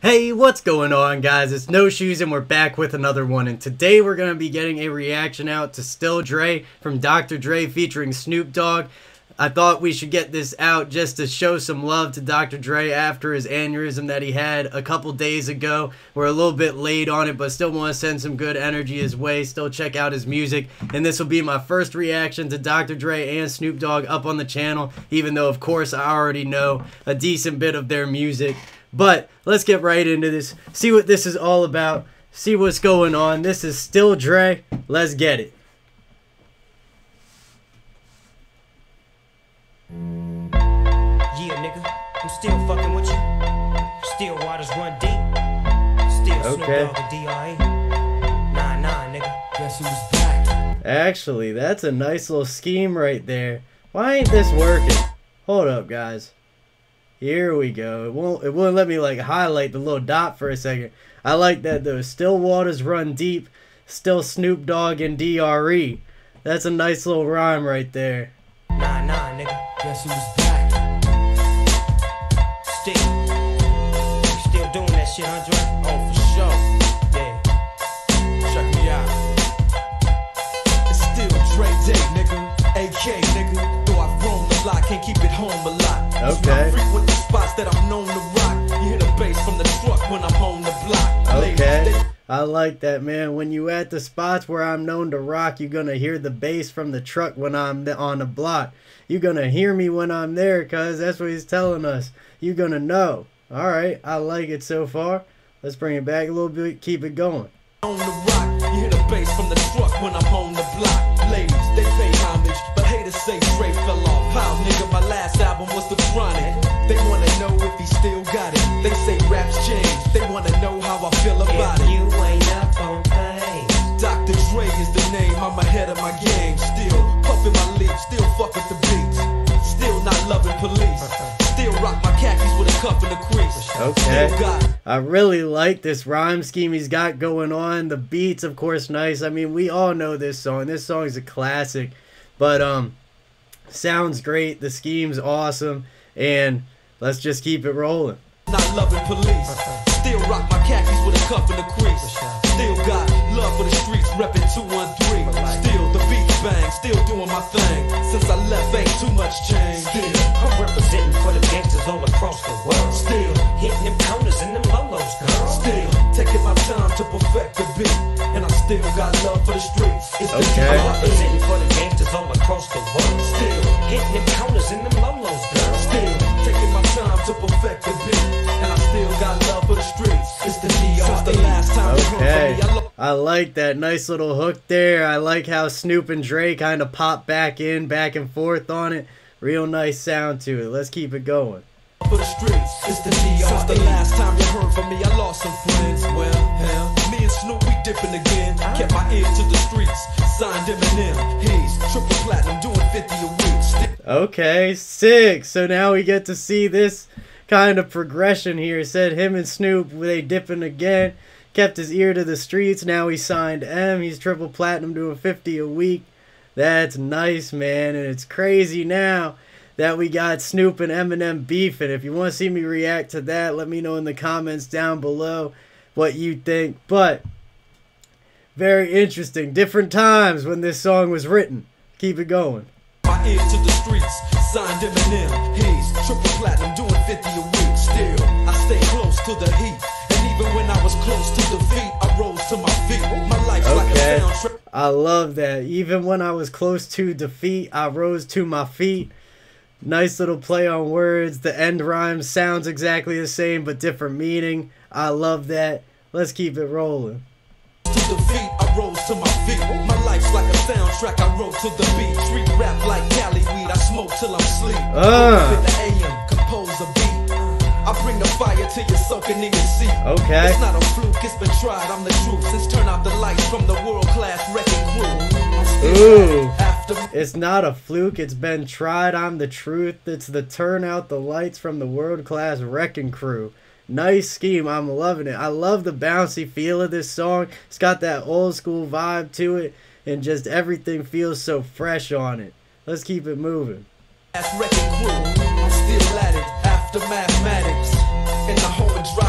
Hey, what's going on, guys? It's No Shoes and we're back with another one, and today we're going to be getting a reaction out to Still Dre from Dr. Dre featuring Snoop Dogg. I thought we should get this out just to show some love to Dr. Dre after his aneurysm that he had a couple days ago. We're a little bit late on it, but still want to send some good energy his way. Still check out his music, and this will be my first reaction to Dr. Dre and Snoop Dogg up on the channel, even though of course I already know a decent bit of their music. But let's get right into this, see what this is all about, see what's going on. This is Still Dre. Let's get it. Yeah, nigga, I'm still fucking with you. Still waters run deep. Still Snoop Dogg and D.R.E. Nah, nigga. Guess who's back? Actually, that's a nice little scheme right there. Why ain't this working? Hold up, guys. Here we go. It won't let me like highlight the little dot for a second. I like that though. Still waters run deep. Still Snoop Dogg and D.R.E. That's a nice little rhyme right there. Nah, nigga. Guess who's back? Still doing that shit, Andre? Oh, for sure. Yeah. Check me out. It's still Dre Day, nigga. AK, nigga. Though I've roamed a lot, can't keep it home a lot. Okay. Frequent the spots that I'm known to rock. You hear the bass from the truck when I'm on the block. Okay. I like that, man. When you at the spots where I'm known to rock, you're gonna hear the bass from the truck when I'm on the block. You're gonna hear me when I'm there, cuz that's what he's telling us. You're gonna know. Alright, I like it so far. Let's bring it back a little bit, keep it going. On the rock, you hear the bass from the truck when I'm on the block. Ladies, they pay homage, but haters say Dre fell off. How, nigga, my last album was The Chronic. They wanna know if he still got it. They say raps change, they wanna know how I feel about it. You ain't up on things. Dr. Dre is the name, I'm ahead of my game. Still puffin' my leaf, still fuck with the beats. Still not loving police. Still rock my khakis with a cuff in the crease. Okay. I really like this rhyme scheme he's got going on. The beats, of course, nice. I mean, we all know this song. This song is a classic. But sounds great. The scheme's awesome. And let's just keep it rolling. Not loving police. Still rock my khakis with a cuff in the crease. Still got love for the streets, reppin' 213. Still the beats bang, still doing my thing. Since I left, ain't too much change. Still, I'm representing for the gangsters all across the world. Still, hitting them corners and them lolos, girl. Still, taking my time to perfect the beat. And I still got love for the streets. It's the okay. I'm representing for the gangsters all across the world. Still, hitting them corners and them lolos, girl. Still, taking my time to perfect the beat. And I still got love for the streets. It's the D.R.E. Since the last time okay. I like that nice little hook there. I like how Snoop and Dre kind of pop back and forth on it. Real nice sound to it. Let's keep it going. For the streets, it's the D.R.E. Since the last time you heard from me, I lost some friends. Well, hell, me and Snoop, we dipping again. Kept my ear to the streets. Signed Eminem. He's triple platinum, doing 50 a week. Okay, sick. So now we get to see this kind of progression here. It said him and Snoop, they dipping again. Kept his ear to the streets. Now he signed M. He's triple platinum, doing 50 a week. That's nice, man. And it's crazy now that we got Snoop and Eminem beefing. If you want to see me react to that, let me know in the comments down below what you think. But very interesting. Different times when this song was written. Keep it going. My ear to the streets, signed Eminem. He's triple platinum, doing 50 a week. Still, I stay close to the heat. And even when I was close to defeat, I rose to my feet. My life's like a soundtrack. I love that. Even when I was close to defeat, I rose to my feet. Nice little play on words. The end rhyme sounds exactly the same, but different meaning. I love that. Let's keep it rolling. To defeat, I rose to my feet. My life's like a soundtrack, I wrote to the beat. Street rap like Cali weed, I smoke till I'm asleep. In the AM, compose a beat. I bring the fire till you're soaking in your seat. Okay. It's not a fluke, it's been tried, I'm the truth. Since turn out the lights from the world-class wrecking crew. Ooh. It's not a fluke, it's been tried, I'm the truth. It's the turn out the lights from the world-class wrecking crew. Nice scheme. I'm loving it. I love the bouncy feel of this song. It's got that old school vibe to it, and just everything feels so fresh on it. Let's keep it moving. Wrecking crew. I'm still at it after mathematics. In the home of drive-bys,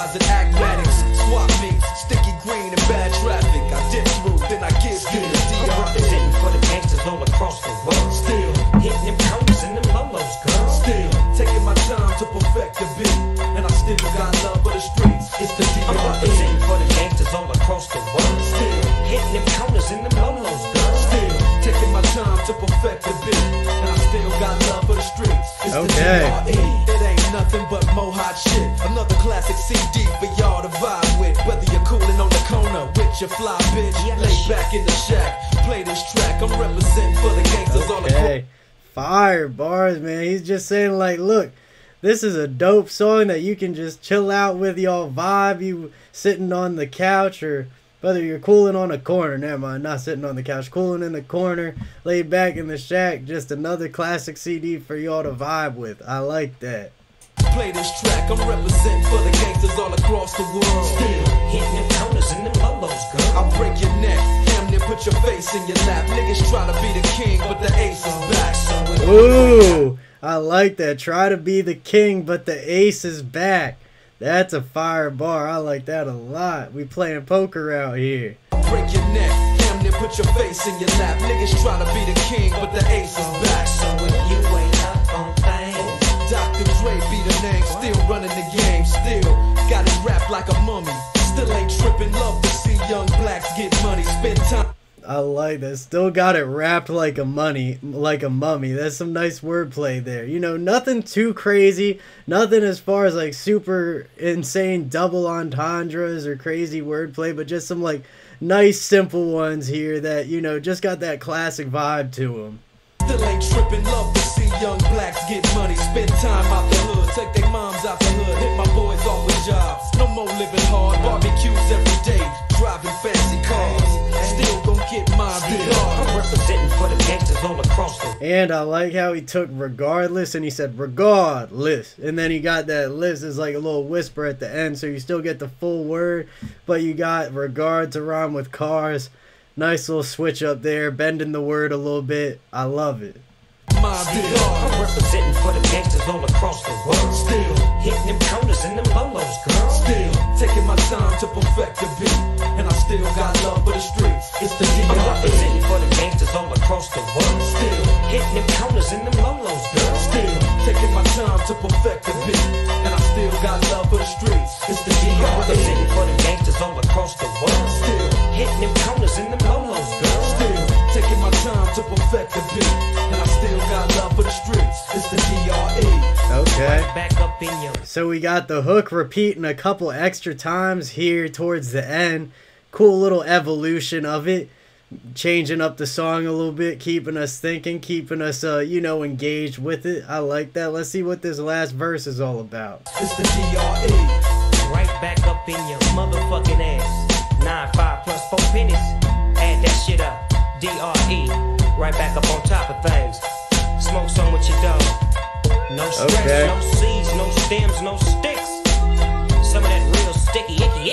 guys at Acmatics, swap meets, sticky green and bad traffic. I dip through, then I give you the D.R.E. I'm representing for the gangsters all across the world. Still Hitting them corners and them lolos, girl. Still taking my time to perfect the beat, and I still got love for the streets. It's the I'm D.R.E. representing for the gangsters all across the world. Still Hitting them corners and them lolos, girl. Still taking my time to perfect the beat, and I still got love for the streets. It's Okay. the D.R.E. It ain't nothing but mo hot shit. Another classic CD for y'all to vibe with. Whether you're cooling on the corner with your fly bitch, lay back in the shack, play this track. I'm representing for the gangsters all across. Okay. Fire bars, man. He's just saying, like, look, this is a dope song that you can just chill out with, y'all vibe. You sitting on the couch, or whether you're cooling on a corner. Never mind, not sitting on the couch. Cooling in the corner, laid back in the shack. Just another classic CD for y'all to vibe with. I like that. Play this track. I'm representing for the gangsters all across the world. Still hitting them corners and them lolos, girl. I'll break your neck, damn near put your face in your lap. Niggas try to be the king, but the ace is back. So Ooh, I like that. Try to be the king, but the ace is back. That's a fire bar. I like that a lot. We playing poker out here. break your neck, damn near put your face in your lap. Niggas try to be the king, but the ace is back. So if you ain't up on things, Dr. Dre be the name, still running the game, still got it wrapped like a mummy. Still ain't tripping, love to see young blacks get money, spend time. I like that. Still got it wrapped like a mummy. That's some nice wordplay there. You know, nothing too crazy. Nothing as far as like super insane double entendres or crazy wordplay, but just some like nice simple ones here that, you know, just got that classic vibe to them. Still ain't tripping, love to see young blacks get money, spend time out the hood, take their moms out the hood, hit my boys off with jobs, no more living hard, barbecues every day, driving fancy cars, still gon' get mine regardless. I'm representing for the gangsters all across the world. And I like how he took regardless and he said regardless, and then he got that list as like a little whisper at the end, so you still get the full word, but you got regard to rhyme with cars. Nice little switch up there, bending the word a little bit. I love it. My I'm representing for the gangsters all across the world. Still hitting them corners and them lolos, girl. Still taking my time to perfect the beat, and I still got love for the streets. It's the I'm D.R.E. representing for the gangsters all across the world. Still hitting them corners and them lolos, girl. Still taking my time to perfect the beat, and I still got love for the streets. It's the I'm D.R.E. representing for the gangsters all across the world. Still hitting them corners and them lolos, girl. Still taking my time to perfect the beat, and I still got love for the streets. It's the D.R.E. Okay. Back up in your So we got the hook repeating a couple extra times here towards the end. Cool little evolution of it. Changing up the song a little bit, keeping us thinking, keeping us, you know, engaged with it. I like that. Let's see what this last verse is all about. It's the D.R.E. right back up in your motherfucking ass. 9-5 plus 4 pennies. Add that shit up. D.R.E. Right back up on top of things. Smoke some with your dog. No stress, Okay. no seeds, no stems, no sticks. Some of that real sticky, icky.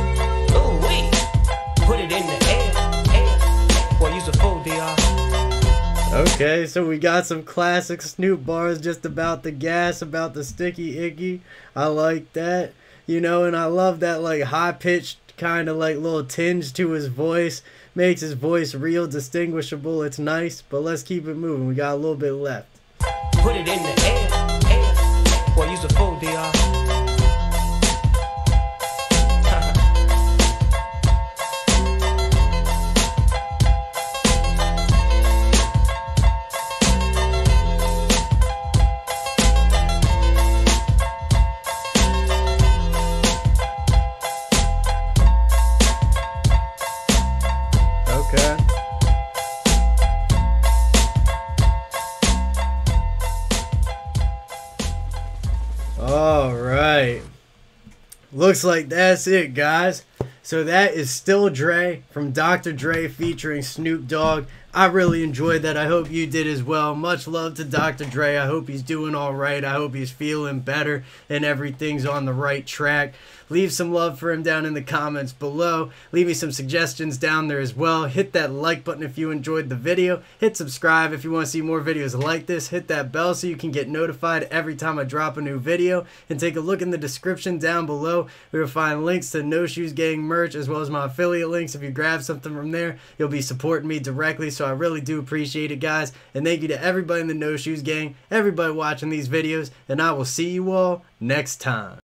Ooh, wait. Put it in the air. Boy, use a fool, D.R. Okay, so we got some classic Snoop bars just about the gas, about the sticky icky. I like that. You know, and I love that like high-pitched kind of like little tinge to his voice. Makes his voice real distinguishable. It's nice, but let's keep it moving. We got a little bit left. Put it in the air. Boy, use a fool, D.R. Okay. All right. Looks like that's it, guys. So that is Still Dre from Dr. Dre featuring Snoop Dogg. I really enjoyed that. I hope you did as well. Much love to Dr. Dre. I hope he's doing all right. I hope he's feeling better and everything's on the right track. leave some love for him down in the comments below. Leave me some suggestions down there as well. Hit that like button if you enjoyed the video. Hit subscribe if you want to see more videos like this. Hit that bell so you can get notified every time I drop a new video. And take a look in the description down below. You'll find links to No Shoes Gang merch as well as my affiliate links. If you grab something from there, you'll be supporting me directly, so I really do appreciate it, guys. And thank you to everybody in the No Shoes Gang, everybody watching these videos, and I will see you all next time.